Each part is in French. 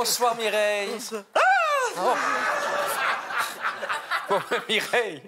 Bonsoir Mireille. Bonsoir. Oh. Bon, Mireille.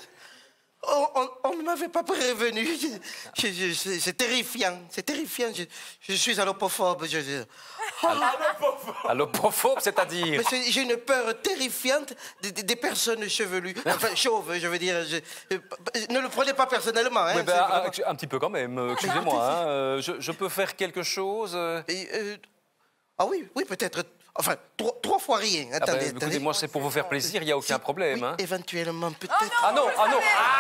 On ne m'avait pas prévenu. C'est terrifiant. C'est terrifiant. Je suis allopophobe. Allopophobe, c'est-à-dire? J'ai une peur terrifiante des personnes chevelues. Enfin, chauves, je veux dire. Ne le prenez pas personnellement. Hein, Oui, ben, vraiment... un petit peu quand même. Excusez-moi. Hein, je peux faire quelque chose Ah oui, oui, peut-être. Enfin, trois fois rien. Attendez, ben, écoutez, moi, c'est pour vous faire plaisir, il n'y a aucun problème. Oui, hein. éventuellement, peut-être. Ah non, ah non.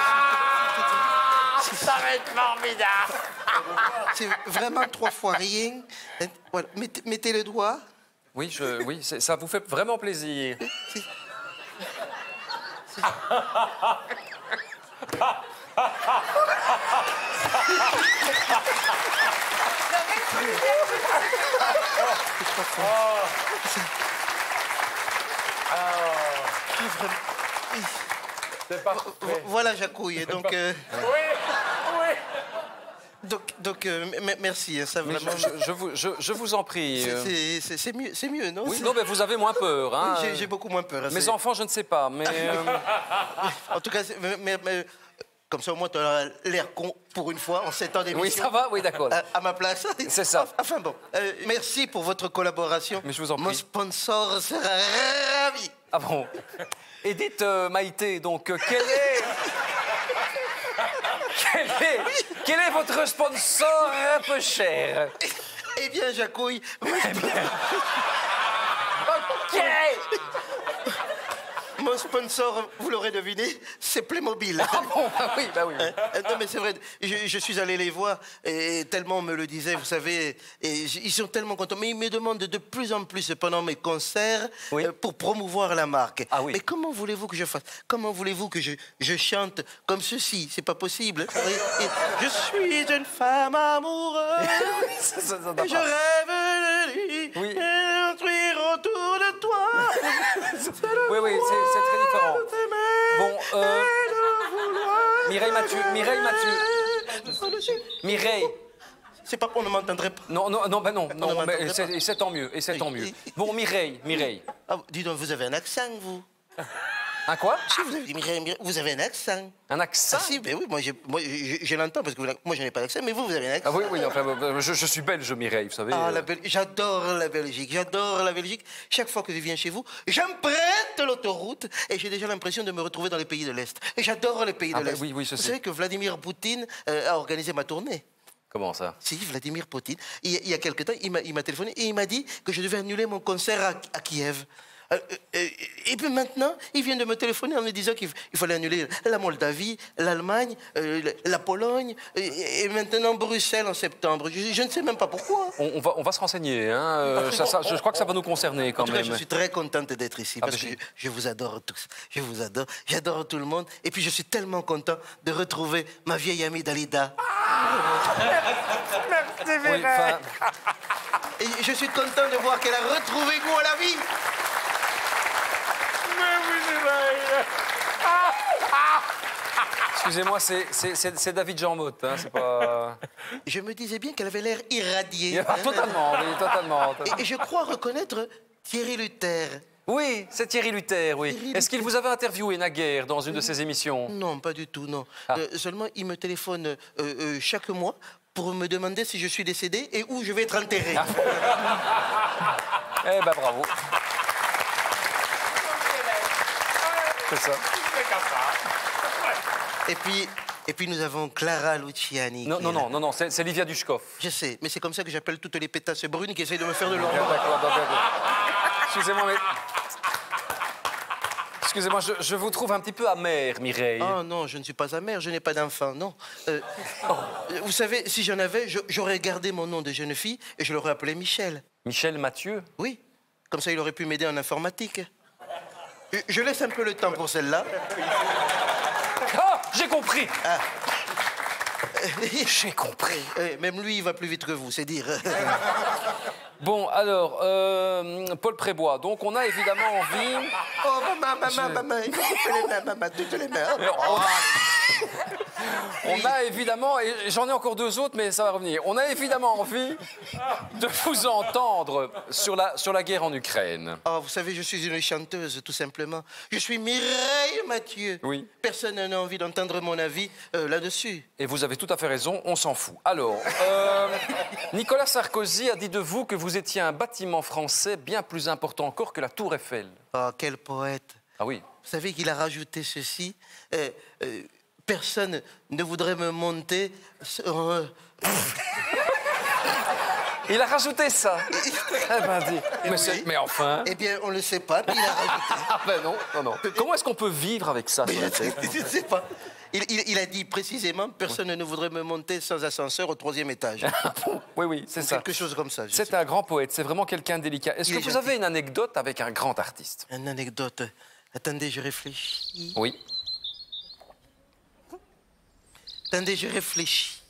Ça va être formidable. C'est vraiment 3 fois rien. Voilà. Mettez le doigt. Oui, ça vous fait vraiment plaisir. C'est parfait. Voilà, Jacouille. Donc, Oui, oui. donc merci. Hein, ça, vraiment. Je vous en prie. C'est mieux, non? Oui, non, mais vous avez moins peur. Hein. Oui, j'ai beaucoup moins peur. Mes enfants, je ne sais pas, mais... En tout cas, mais comme ça, au moins, tu as l'air con pour une fois en 7 ans d'émission. Oui, ça va, oui, d'accord. À ma place. C'est ça. Enfin bon, merci pour votre collaboration. Mais je vous en prie. Mon sponsor sera ravi. Ah bon? Et dites, Maïté, donc, quel est votre sponsor un peu cher? Eh bien, Jacouille... Ok. Mon sponsor, vous l'aurez deviné, c'est Playmobil. Ah bon, bah oui. Non, mais c'est vrai, je suis allé les voir, et tellement on me le disait, vous savez, et ils sont tellement contents. Mais ils me demandent de plus en plus pendant mes concerts pour promouvoir la marque. Ah oui. Mais comment voulez-vous que je fasse? Comment voulez-vous que je chante comme ceci? C'est pas possible. Je suis une femme amoureuse, et je rêve de lui, Oui. et construire autour de toi. Oui, c'est très différent. Bon, Mireille Mathieu. C'est pas qu'on ne m'entendrait pas. Non, mais m'entendrait c'est tant mieux, Bon, Mireille. Ah, dis donc, vous avez un accent, vous. Un quoi? Si, vous avez dit Mireille, vous avez un accent. Un accent? Ah si, ben oui, moi je l'entends parce que moi je n'ai pas d'accent, mais vous avez un accent. Ah oui, enfin, je suis belge, Mireille, vous savez. Ah, j'adore la Belgique, j'adore la Belgique. Chaque fois que je viens chez vous, j'emprunte l'autoroute et j'ai déjà l'impression de me retrouver dans les pays de l'Est. Et j'adore les pays de l'Est. Oui, je vous sais. savez que Vladimir Poutine a organisé ma tournée. Comment ça? Si, Vladimir Poutine. Il y a quelque temps, il m'a téléphoné et il m'a dit que je devais annuler mon concert à Kiev. Et puis maintenant, il vient de me téléphoner en me disant qu'il fallait annuler la Moldavie, l'Allemagne, la Pologne et maintenant Bruxelles en septembre. Je ne sais même pas pourquoi. On va se renseigner. Hein. Je crois que ça va nous concerner quand En tout cas, même. je suis très contente d'être ici parce que je vous adore tous. Je vous adore. J'adore tout le monde. Et puis, je suis tellement content de retrouver ma vieille amie Dalida. Merci, Oui, Mireille. Et je suis content de voir qu'elle a retrouvé goût à la vie. Mais oui, Mireille. Excusez-moi, c'est David Jean Motte, hein, c'est pas... Je me disais bien qu'elle avait l'air irradiée. Totalement, oui, totalement. Et je crois reconnaître Thierry Luther. Oui, c'est Thierry Luther, oui. Thierry Est-ce qu'il vous avait interviewé naguère dans une de ses émissions? Non, pas du tout, non. Ah. Seulement, il me téléphone chaque mois pour me demander si je suis décédé et où je vais être enterré. Eh ben bravo. C'est ça. Et puis nous avons Clara Luciani. Non, c'est Livia Dushkov. Je sais, mais c'est comme ça que j'appelle toutes les pétasses brunes qui essayent de me faire de l'ombre. D'accord. Excusez-moi, mais... Excusez-moi, je vous trouve un petit peu amer, Mireille. Ah non, je ne suis pas amère, je n'ai pas d'enfant, non. Vous savez, si j'en avais, j'aurais gardé mon nom de jeune fille et je l'aurais appelé Michel. Michel Mathieu? Oui, comme ça il aurait pu m'aider en informatique. Je laisse un peu le temps pour celle-là. Ah, j'ai compris. Ah. J'ai compris. Même lui, il va plus vite que vous, c'est dire. Bon, alors, Paul Prébois, donc on a évidemment envie... Oh, maman, il faut couper les mains, maman, toutes les mains. On a évidemment, et j'en ai encore deux autres, mais ça va revenir. On a évidemment envie de vous entendre sur la guerre en Ukraine. Oh, vous savez, je suis une chanteuse, tout simplement. Je suis Mireille Mathieu. Oui. Personne n'a envie d'entendre mon avis là-dessus. Et vous avez tout à fait raison, on s'en fout. Alors, Nicolas Sarkozy a dit de vous que vous étiez un bâtiment français bien plus important encore que la Tour Eiffel. Oh, quel poète. Ah oui. Vous savez qu'il a rajouté ceci. Personne ne voudrait me monter sur... Il a rajouté ça. Eh ben, dis. Oui. Mais enfin. Eh bien, on ne le sait pas, mais il a rajouté. Ah ben non, non, non. Comment est-ce qu'on peut vivre avec ça sur la tête? Je ne sais pas. Il a dit précisément, personne ne voudrait me monter sans ascenseur au 3e étage. Oui, oui, c'est ça. Quelque chose comme ça. je C'est sais. un grand poète, c'est vraiment quelqu'un de délicat. Est-ce Il que est vous gentil. avez une anecdote avec un grand artiste? Une anecdote. Attendez, je réfléchis. Oui. Attendez, je réfléchis.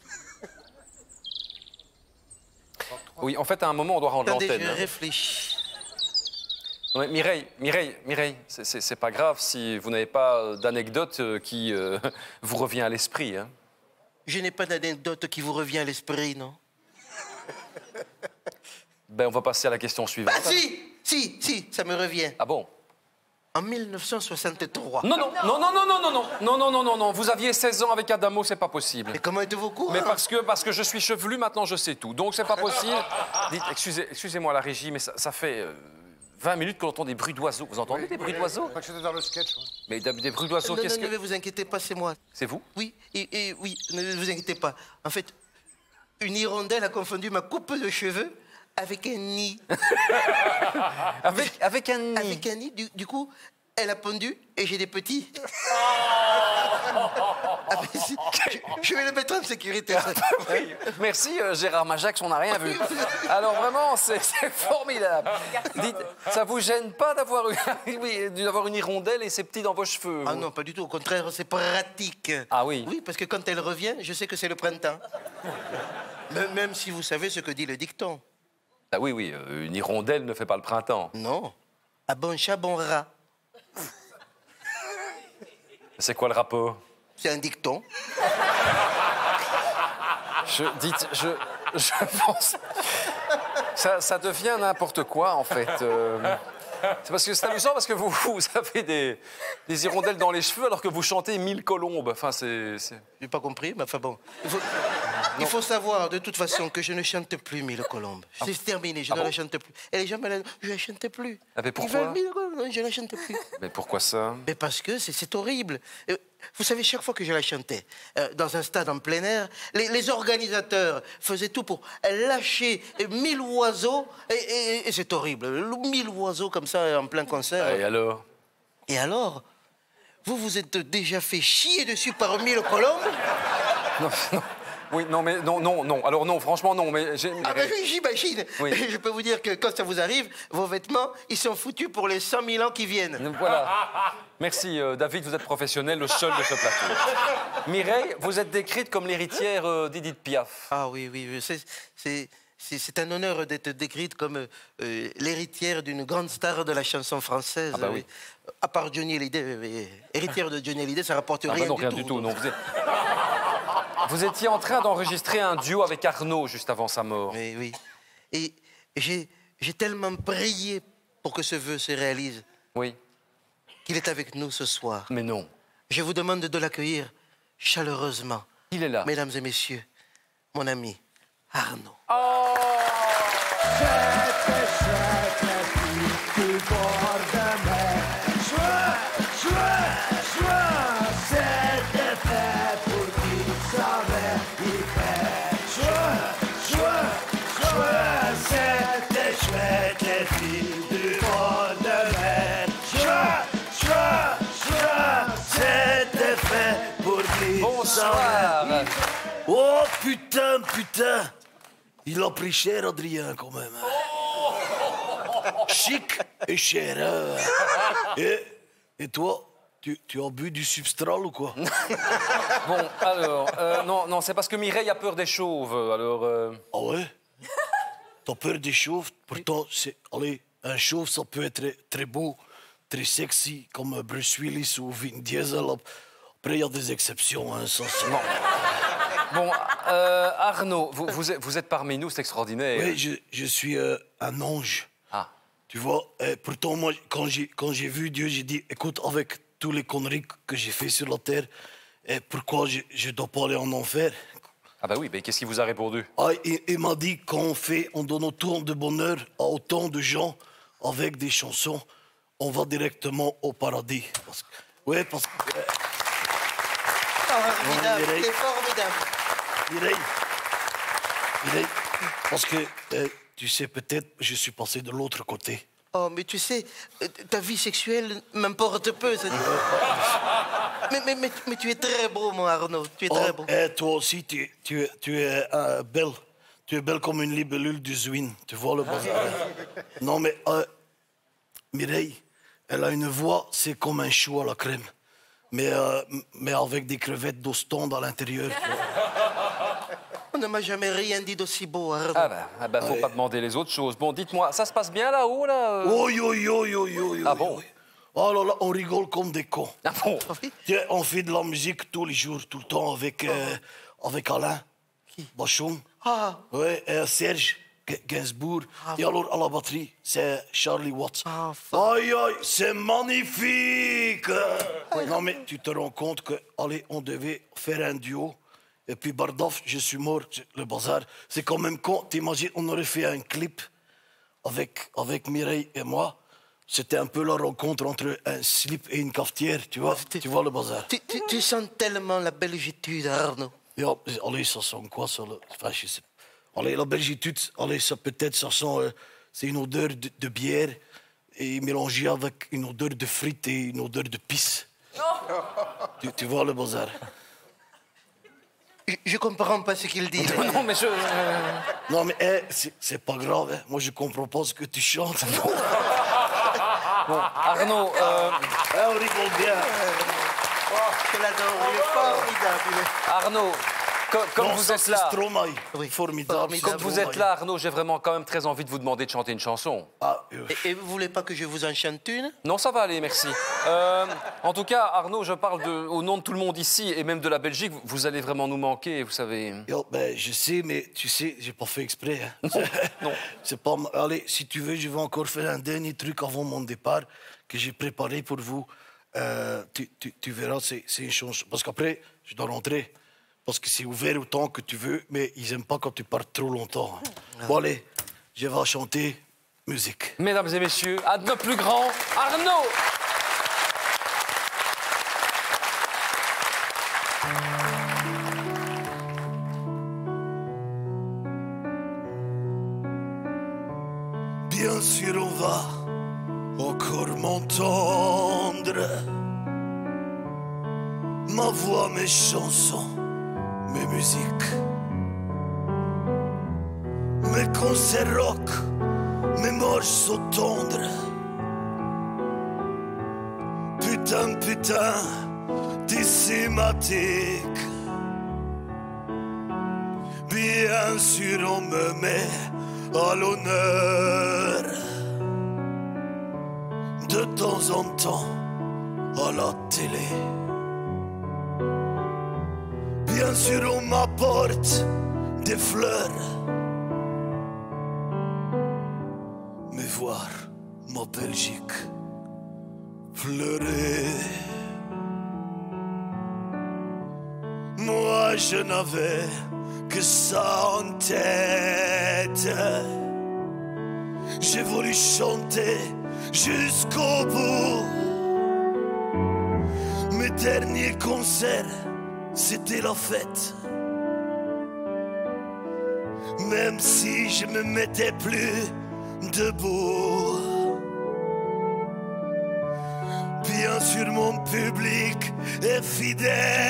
Oui, en fait, à un moment, on doit rendre Attendez, l'antenne. je hein. réfléchis. Non, mais Mireille, c'est pas grave si vous n'avez pas d'anecdote qui vous revient à l'esprit. Hein. Je n'ai pas d'anecdote qui vous revient à l'esprit, non? Ben, on va passer à la question suivante. Ah si, ça me revient. Ah bon? En 1963. Non, vous aviez 16 ans avec Adamo, c'est pas possible. Mais comment êtes-vous au courant? Mais parce que je suis chevelu, maintenant je sais tout. Donc c'est pas possible. Dites, excusez-moi la régie, mais ça fait 20 minutes qu'on entend des bruits d'oiseaux. Vous entendez des bruits d'oiseaux? Je crois que c'était dans le sketch. Ouais. Mais des bruits d'oiseaux, Non, qu'est-ce ne que... vous inquiétez pas, c'est moi. C'est vous? Oui, oui, ne vous inquiétez pas. En fait, une hirondelle a confondu ma coupe de cheveux avec un nid. Avec un nid. Avec un nid, du coup, elle a pondu et j'ai des petits. Ah, mais si, je vais le mettre en sécurité. Oui. Merci Gérard Majax, on n'a rien vu. Alors vraiment, c'est formidable. Dites, ça vous gêne pas d'avoir une hirondelle et ses petits dans vos cheveux? Ah non, pas du tout. Au contraire, c'est pratique. Ah oui? Oui, parce que quand elle revient, je sais que c'est le printemps. Même si vous savez ce que dit le dicton. Ah oui, une hirondelle ne fait pas le printemps. Non. À bon chat, bon rat. C'est quoi le rapport? C'est un dicton. Je pense... Ça devient n'importe quoi, en fait. C'est parce que c'est amusant parce que vous avez des hirondelles dans les cheveux alors que vous chantez 1000 colombes. Enfin, c'est... J'ai pas compris, mais enfin bon. Il faut savoir, de toute façon, que je ne chante plus Mille Colombes. C'est terminé, je ne la chante plus. Et les gens me la... Je ne la chante plus. Ah, mais Ils pourquoi? veulent Mille Colombes, non, je ne la chante plus. Mais pourquoi ça? Mais parce que c'est horrible. Vous savez, chaque fois que je la chantais, dans un stade en plein air, les organisateurs faisaient tout pour lâcher 1000 oiseaux. Et c'est horrible. 1000 oiseaux comme ça en plein concert. Et alors? Et alors, vous vous êtes déjà fait chier dessus par 1000 colombes? Non. Oui, non, mais non. Alors non, franchement, non. Mais Ah ben oui, j'imagine. Oui. Je peux vous dire que quand ça vous arrive, vos vêtements, ils sont foutus pour les 100 000 ans qui viennent. Voilà. Merci, David, vous êtes professionnel, le seul de ce plateau. Mireille, vous êtes décrite comme l'héritière d'Edith Piaf. Ah oui, c'est un honneur d'être décrite comme l'héritière d'une grande star de la chanson française. Ah bah oui. À part Johnny Hallyday, héritière de Johnny Hallyday, ça rapporte Ah rien, bah non, du rien tout. du tout. Non. Vous étiez en train d'enregistrer un duo avec Arnaud juste avant sa mort. Mais oui. Et j'ai tellement prié pour que ce vœu se réalise Oui. qu'il est avec nous ce soir. Mais non. Je vous demande de l'accueillir chaleureusement. Il est là. Mesdames et messieurs, mon ami Arnaud. Oh! Bonsoir. Oh putain, il a pris cher Adrien quand même. Chic et cher. Hein. Et toi, tu as bu du substral ou quoi? Bon, alors, non, c'est parce que Mireille a peur des chauves, alors... Ah ouais? T'as peur des chauves? Pourtant, allez, un chauve, ça peut être très beau, très sexy, comme Bruce Willis ou Vin Diesel. Après, il y a des exceptions, hein, ça, c'est... Bon, Arnaud, vous êtes parmi nous, c'est extraordinaire. Oui, je suis un ange. Ah. Tu vois, pourtant, moi, quand j'ai vu Dieu, j'ai dit, écoute, avec tous les conneries que j'ai fait sur la terre, pourquoi je ne dois pas aller en enfer? Ah bah oui, mais qu'est-ce qu'il vous a répondu? Ah, il m'a dit, quand on donne autant de bonheur à autant de gens avec des chansons, on va directement au paradis. Parce que... Formidable, Mireille. c'est formidable. Mireille, parce que, tu sais, peut-être, je suis passé de l'autre côté. Oh, mais tu sais, ta vie sexuelle m'importe peu. Mais tu es très beau, mon Arnaud. Tu es très beau. Et toi aussi, tu es belle. Tu es belle comme une libellule du Zwin. Tu vois le bazar. Non, mais Mireille, elle a une voix, c'est comme un chou à la crème. Mais avec des crevettes d'Ostende à l'intérieur. On ne m'a jamais rien dit d'aussi beau, Arnaud. Ah bah faut pas demander les autres choses. Bon, dites-moi, ça se passe bien là-haut, là Ah bon? Oh là là, on rigole comme des cons. Ah bon? Tiens, on fait de la musique tous les jours, tout le temps, avec Alain. Qui? Bachon. Ah. Ouais, et Serge Gainsbourg. Et alors, à la batterie, c'est Charlie Watts. Ah, Aïe, aïe, c'est magnifique! Non, mais tu te rends compte que, allez, on devait faire un duo. Et puis, Bardaf, je suis mort, le bazar. C'est quand même con. T'imagines, on aurait fait un clip avec Mireille et moi. C'était un peu la rencontre entre un slip et une cafetière, tu vois? Tu vois le bazar? Tu sens tellement la belgitude, Arnaud. Ja, allez, ça sent quoi, ça? Enfin, je sais. Allez, la belgitude, allez, ça peut-être, ça sent... c'est une odeur de bière et mélangée avec une odeur de frites et une odeur de pisse. Tu vois le bazar? Je comprends pas ce qu'il dit. Non, mais Non, mais c'est pas grave, hein. Moi, je comprends pas ce que tu chantes. Bon, Arnaud, On rigole bien. Je l'adore, il est formidable. Arnaud, comme Non, vous ça, êtes c'est là... Stromae. Oui. Formidable. Comme vous êtes là, Arnaud, j'ai vraiment quand même très envie de vous demander de chanter une chanson. Ah, Et vous voulez pas que je vous en chante une? Non, ça va aller, merci. En tout cas, Arnaud, je parle au nom de tout le monde ici et même de la Belgique. Vous allez vraiment nous manquer, vous savez. Yo, ben, je sais, mais tu sais, j'ai pas fait exprès. Hein. Non. C'est pas... Allez, si tu veux, je vais encore faire un dernier truc avant mon départ que j'ai préparé pour vous. Tu verras, c'est une chanson. Parce qu'après, je dois rentrer. Parce que c'est ouvert autant que tu veux, mais ils aiment pas quand tu pars trop longtemps. Bon, allez, je vais chanter musique. Mesdames et messieurs, à nos plus grands, Arnaud! Bien sûr, on va encore m'entendre. Ma voix, mes chansons, mes musiques, mes concerts rock, mes morceaux tendres. Putain, putain, décimatique. Bien sûr, on me met à l'honneur. De temps en temps, à la télé. Bien sûr, on m'apporte des fleurs. Mais voir ma Belgique pleurer. Moi, je n'avais que ça en tête. J'ai voulu chanter jusqu'au bout. Mes derniers concerts, c'était la fête. Même si je me mettais plus debout. Bien sûr, mon public est fidèle.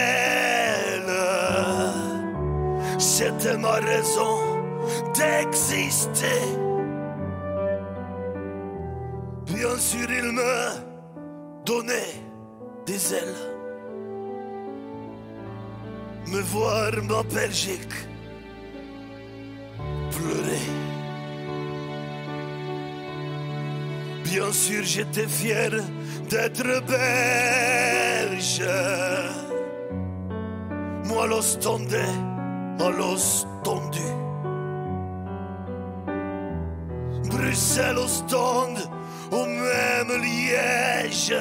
C'était ma raison d'exister. Bien sûr, il me donnait des ailes. Me voir ma Belgique pleurer. Bien sûr, j'étais fier d'être belge. Moi l'ostendais à l'ostendu. Bruxelles, Ostende, au même Liège.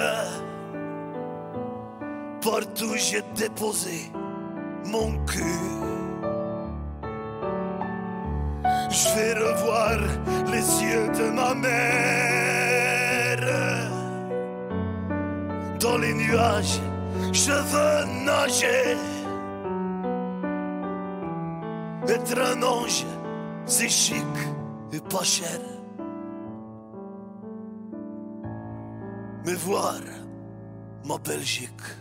Partout j'ai déposé mon cul. Je vais revoir les yeux de ma mère. Dans les nuages, je veux nager. Être un ange, c'est chic et pas cher. Mais voir ma Belgique,